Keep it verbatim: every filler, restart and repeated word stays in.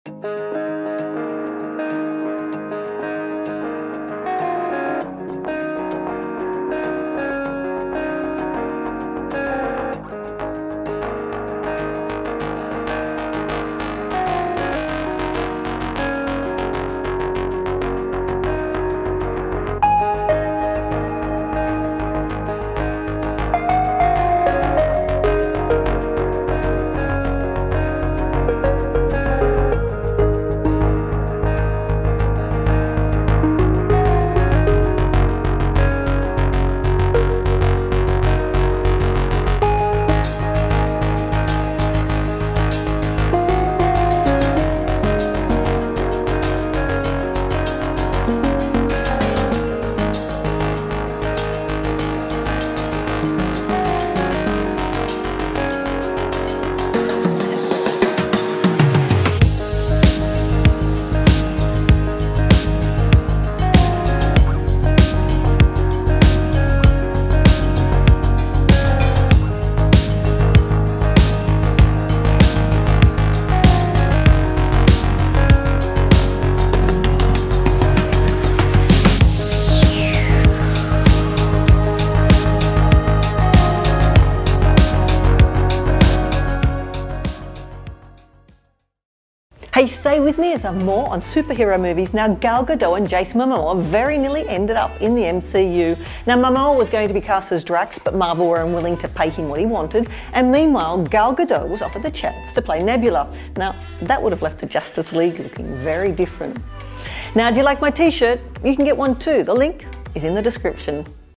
Hey, stay with me as I have more on superhero movies. Now, Gal Gadot and Jason Momoa very nearly ended up in the M C U. Now, Momoa was going to be cast as Drax, but Marvel were unwilling to pay him what he wanted. And meanwhile, Gal Gadot was offered the chance to play Nebula. Now, that would have left the Justice League looking very different. Now, do you like my t-shirt? You can get one too. The link is in the description.